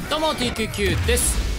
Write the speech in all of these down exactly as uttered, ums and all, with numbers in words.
どうも ティーキューキュー です。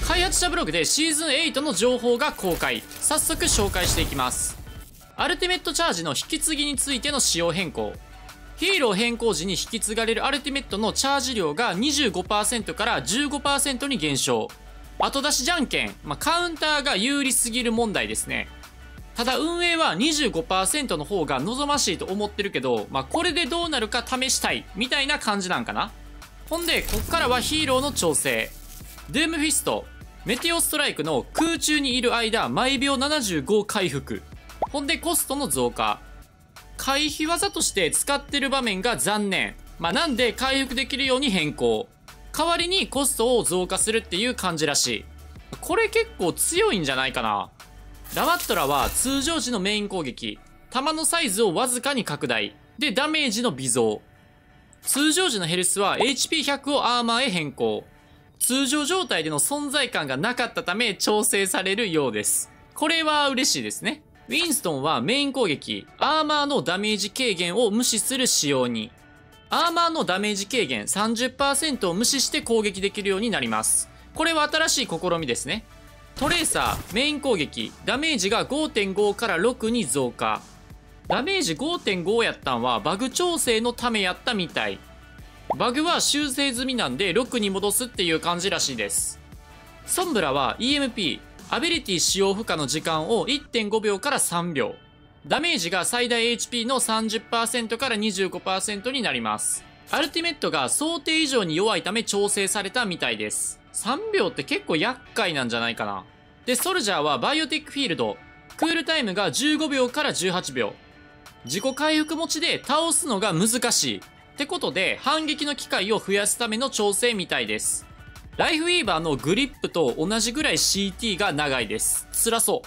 開発者ブログでシーズンエイトの情報が公開。早速紹介していきます。アルティメットチャージの引き継ぎについての仕様変更。ヒーロー変更時に引き継がれるアルティメットのチャージ量が にじゅうごパーセント から じゅうごパーセント に減少。後出しじゃんけん、まあ、カウンターが有利すぎる問題ですね。ただ運営は にじゅうごパーセント の方が望ましいと思ってるけど、まあ、これでどうなるか試したいみたいな感じなんかな。ほんでこっからはヒーローの調整。ドゥームフィスト、メテオストライクの空中にいる間毎秒ななじゅうご回復。ほんでコストの増加。回避技として使ってる場面が残念。まあ、なんで回復できるように変更。代わりにコストを増加するっていう感じらしい。これ結構強いんじゃないかな。ラバットラは通常時のメイン攻撃、弾のサイズをわずかに拡大でダメージの微増。通常時のヘルスは エイチピーひゃく をアーマーへ変更。通常状態での存在感がなかったため調整されるようです。これは嬉しいですね。ウィンストンはメイン攻撃、アーマーのダメージ軽減を無視する仕様に。アーマーのダメージ軽減 さんじゅっパーセント を無視して攻撃できるようになります。これは新しい試みですね。トレーサー、メイン攻撃、ダメージが ごてんご からろくに増加。ダメージ ごてんご やったんはバグ調整のためやったみたい。バグは修正済みなんでろくに戻すっていう感じらしいです。ソンブラは イーエムピー、アビリティ使用負荷の時間を いってんごびょうからさんびょう。ダメージが最大 エイチピー の さんじゅっパーセント から にじゅうごパーセント になります。アルティメットが想定以上に弱いため調整されたみたいです。さんびょうって結構厄介なんじゃないかな。で、ソルジャーはバイオテックフィールド。クールタイムがじゅうごびょうからじゅうはちびょう。自己回復持ちで倒すのが難しい。ってことで、反撃の機会を増やすための調整みたいです。ライフウィーバーのグリップと同じぐらい シーティー が長いです。辛そう。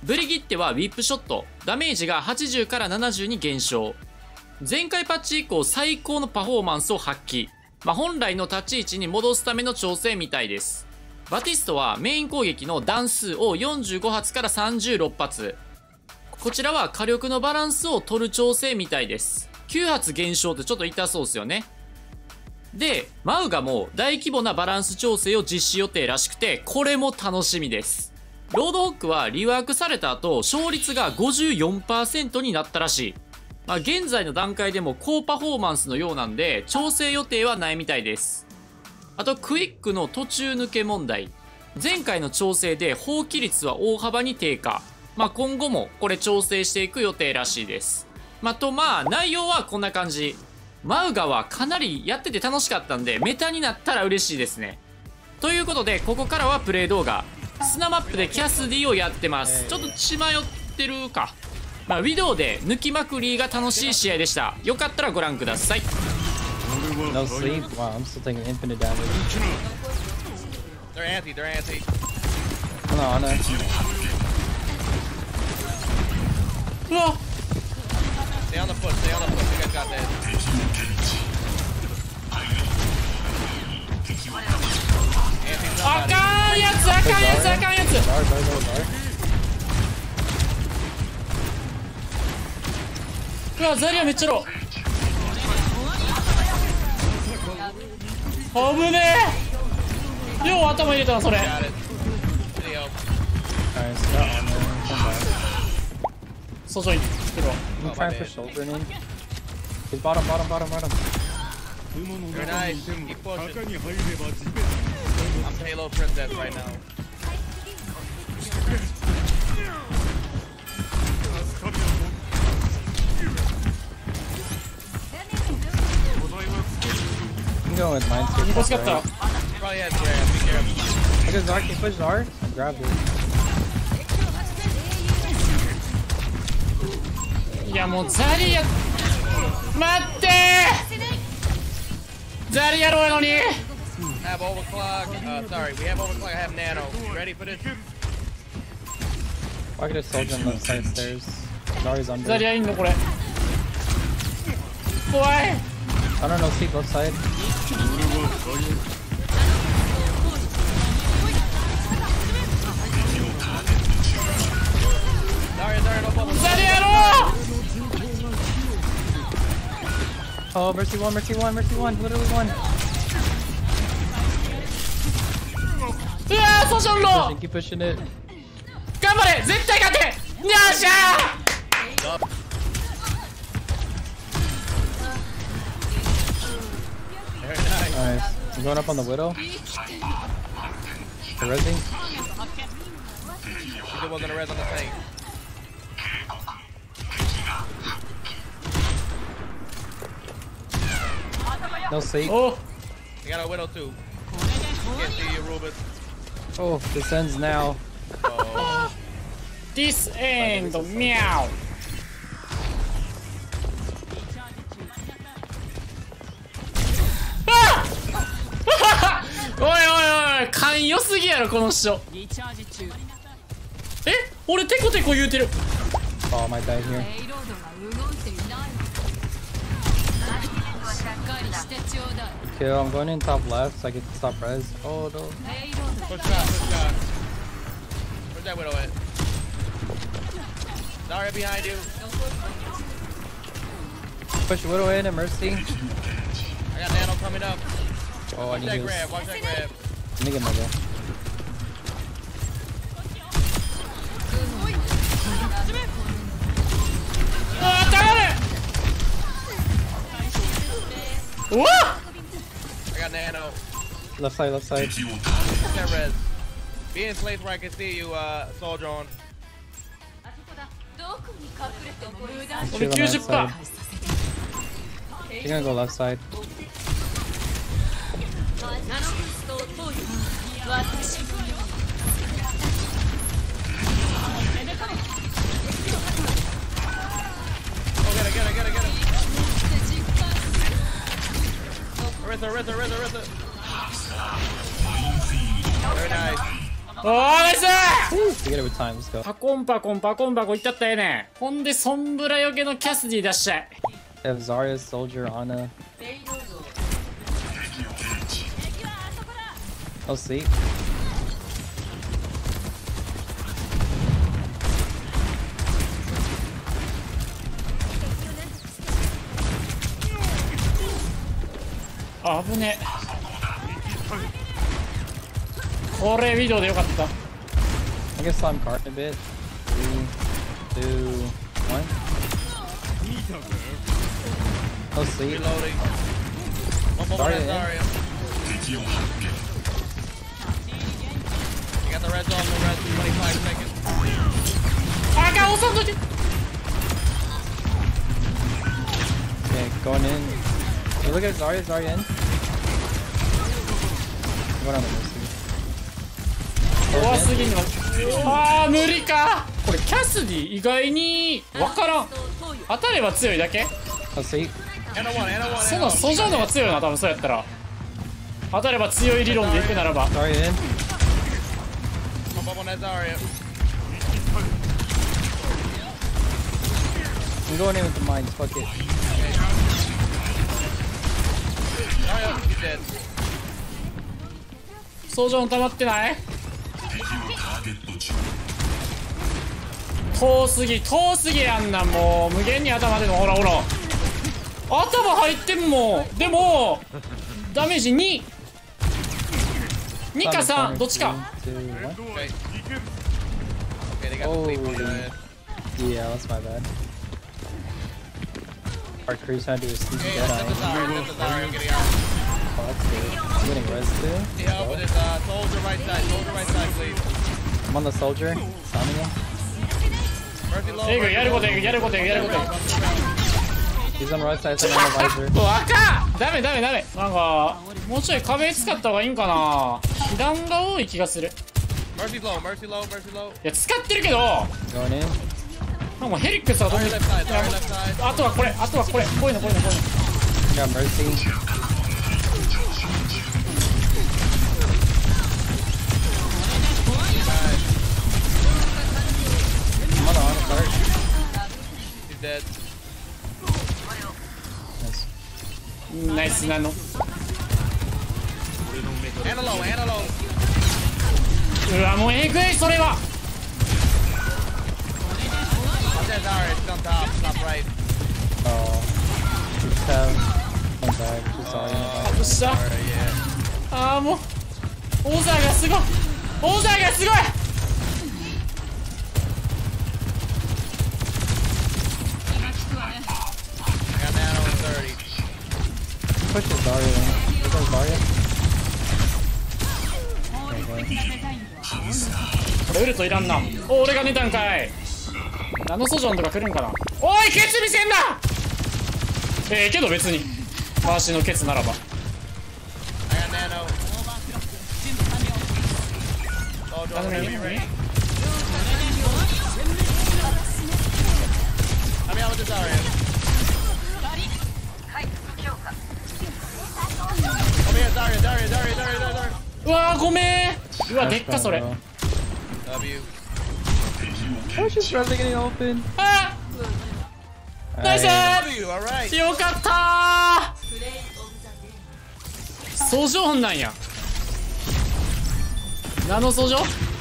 ブリギッテはウィップショット。ダメージがはちじゅうからななじゅうに減少。前回パッチ以降最高のパフォーマンスを発揮。まあ、本来の立ち位置に戻すための調整みたいです。バティストはメイン攻撃の弾数をよんじゅうごはつからさんじゅうろっぱつ。こちらは火力のバランスを取る調整みたいです。きゅうはつ減少ってちょっと痛そうですよね。で、マウガも大規模なバランス調整を実施予定らしくて、これも楽しみです。ロードホックはリワークされた後、勝率が ごじゅうよんパーセント になったらしい。まあ、現在の段階でも高パフォーマンスのようなんで、調整予定はないみたいです。あと、クイックの途中抜け問題。前回の調整で放棄率は大幅に低下。まあ、今後もこれ調整していく予定らしいです。まあ、とまあ内容はこんな感じ。マウガはかなりやってて楽しかったんでメタになったら嬉しいですね。ということでここからはプレイ動画。砂マップでキャスディをやってます。ちょっと血迷ってるか。まあ、ウィドウで抜きまくりが楽しい試合でした。よかったらご覧ください。 No sleep? Wow, I'm still taking infinite damage. They're anti, they're anti. Hold on, no. うわ Stay on the foot, stay on the foot. You guys got that. Anti's あ not かんやつあかんやつあかんやつ Guard, guard, guard, guard. うわザリアめっちゃロー。危ねえ。よう頭入れたなそれ。 got it. Video. Alright, so that one there. Come back. ソジョイン来るわ。 I'm trying to push shoulder in. He's bottom, bottom, bottom, bottom. Very nice. Keep pushing. I'm Halo Princess right now. I'm going with mine too. 欲しかった。 Probably has Zara. Be careful. I guess Zard can push Zard. I grabbed it. いやもうザリア待ってー。ザリアローやのに。 Have overclock. Uh, sorry, we have overclock. I have nano. Ready for this? I could have soldier on the left side stairs. Zard's under. ザリアいんのこれ。怖い。 I don't know, see both side. Sorry, sorry, no bubble. ザリアロー。 Oh, mercy one, mercy one, mercy one, literally one. ソジョンロー。 Keep pushing it. 頑張れ絶対勝て。よっしゃー。 Nice. I'm going up on the widow. The resing. He's the one gonna res on the tank. No sake. お You got a widow too. Can't see you, Ruben. Oh, this ends now. Oh. This end ミャオ。あおいおいおい勘良すぎやろこの人。え俺テコテコ言うてる。 Oh, I might die here. Okay, I'm going in top left so I get to stop res. Oh no. Push shot, push shot. Where's that widow at? Zarya behind you. Push widow in and mercy. I got nano coming up. Oh, I Watch need that to grab, watch that grab. Let me get my go. あー頼む。うわっ I got nano. Left side, left side. Push that res. Be in place where I can see you, uh, soldier on. 俺 Shoot on きゅうじゅっ that パー side. She's gonna go left side. Oh, get it, get it, get it, get it. Arisa, Arisa, Arisa, Arisa. Very nice. おーナイス We get it with time, let's go. パコンパコンパコンパコンいったったらええねん。ほんでソンブラよけのキャスディ出したい。 They have Zarya, Soldier, Ana. No sleep. あぶねえ。これウィドウでよかった。 I guess I'm carting a bit. Three, two, one. No sleep. Reloading. One more Zarya res, in. Zarya. You got the red zone, the res, twenty-five seconds. あかん押さんといて。 Okay, going in. Hey, look at Zarya, Zarya in. Going on the mercy. 怖すぎんの。ああ無理か。これキャスディ意外に分からん。当たれば強いだけ。 No sleep. And a one, and a one, そ and a の one. ソジョンの方が強いな多分そうやったら。当たれば強い理論でいくならば。 Zarya in. Pump up on that Zarya. I'm going in with the mines, fuck it. Zarya, he's dead. ソジョン溜まってない？遠すぎ遠すぎやんな。もう無限に頭でもほらほら頭入ってんもん。でもダメージににかさんどっちか。 Two, one. Okay. Okay, they got the sleep on your head. Yeah, that's my bad. Our crew's trying to do a sleep Hey, dead that's the eye. Zarya, that's the Zarya getting out. Oh, that's good. I'm getting res too. Need help with this, uh, soldier right side, soldier right side, please. I'm on the soldier. Sounding him. Mercy low, えぐ mercy やること low. えぐやることえぐやることえぐ。 He's on the right side, so I'm on the visor. うわかダメダメダメ。なんかもうちょい壁使った方がいいんかな。被弾が多い気がする。い Mercy low, mercy low, mercy low. や使ってるけど Going in. なんかヘリックスが飛ん Zarya で left side, Zarya left side. あとはこれあとはこれこういうのこういうのこういうの。 Got mercy. I'm on the honor card. He's dead. Nice. ナイスなの。 And a low, and a low. うわもうえぐいそれは。 Watch that Zarya, she's on top, top right. Oh. We just have one bag, which is all in the どうした Zarya, yeah. ああもうオーザーがすごい。オオザがすごい。 I got nano in thirty. Push this Zarya then. Here goes Zarya. Okay. これウルトいらんな。お、俺が寝たんかい。ナノソジョンとか来るんかな。おい、ケツ見せんな。ええけど別に回しのケツならば。 I got nano. Oh, don't let me ready. I mean, I'm with the Zarya. Oh, yeah, Zarya, Zarya, Zarya, Zarya, Zarya. うわーごめん。うわでっかそれ。 W. Oh, she's barely getting open. あーナイス W, alright. ー。よかったー。ソジョンなんや。ナノソジョ。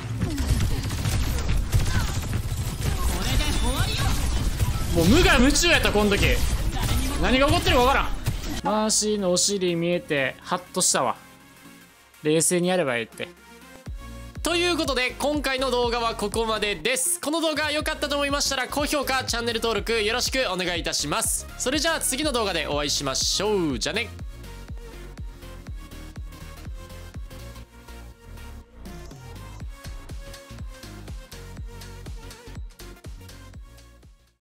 もう無我夢中やったこの時。何が起こってるか分からん。マーシーのお尻見えてハッとしたわ。冷静にやればいいって。ということで今回の動画はここまでです。この動画良かったと思いましたら高評価チャンネル登録よろしくお願いいたします。それじゃあ次の動画でお会いしましょう。じゃあね。